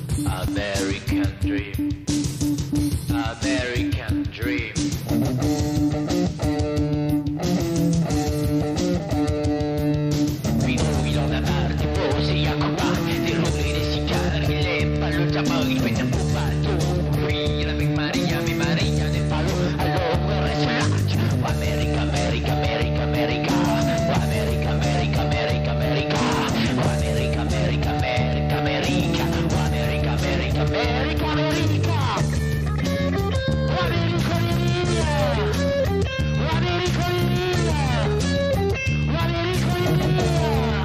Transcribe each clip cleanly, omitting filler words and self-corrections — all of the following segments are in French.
American dream, American dream. Il en a marre des pauses et à combat, des roues et des cigares. Il aime pas le tabac, il fait un beau bateau. Oui, avec Maria, mais Maria n'est pas là. Alors reste là. Oh, America, America, America, America. Oh, America, America, America, America. Oh, America, America, America, America. Oh, America, America, America, America. Oh, America, oh, America, oh, America.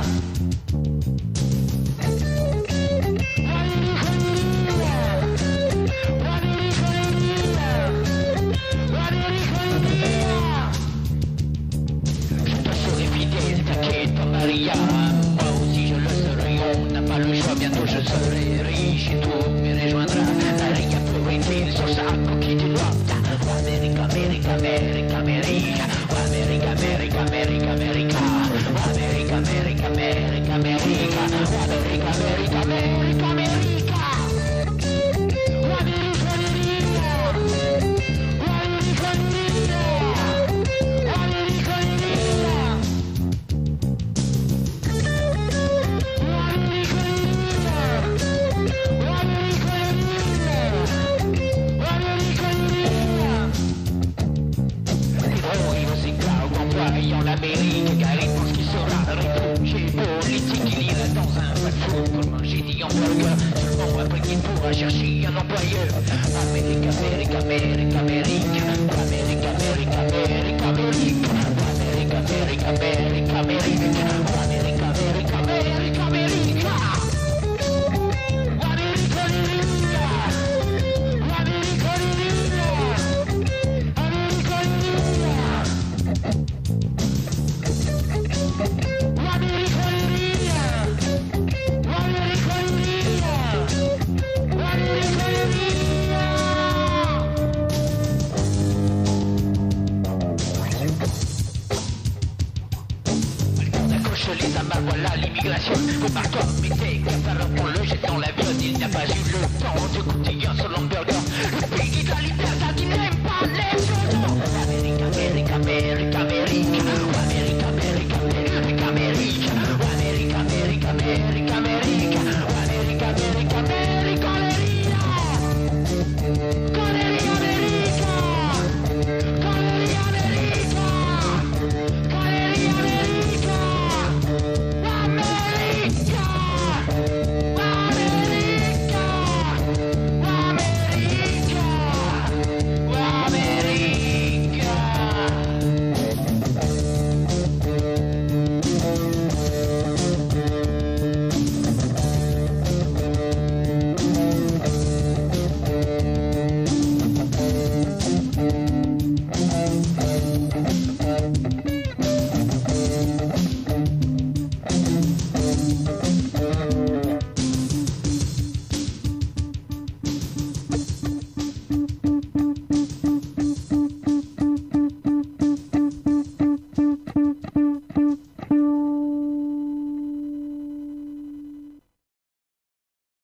Maria, moi aussi je le serai, on n'a pas le choix, bientôt je serai riche et tout me rejoindra. Maria peut rester sur sa coquille de noix. America, America, America, America. America, America, America, America. America, America, America, America. America, America, America, America. L'Amérique, car il pense qu'il sera réfugié politique. Il ira dans un fast-food pour manger des hamburgers. Seulement après qu'il pourra chercher un employeur. Amérique, Amérique, Amérique, Amérique. Amérique, Amérique, Amérique, Amérique. Amérique, Amérique, Amérique, Amérique. Amérique, Amérique, Amérique, Amérique. Les amarres, voilà l'immigration. Combat-toi, mais t'es capable, on le jette dans l'avion. Il n'a pas eu le temps de goûter un seul hamburger.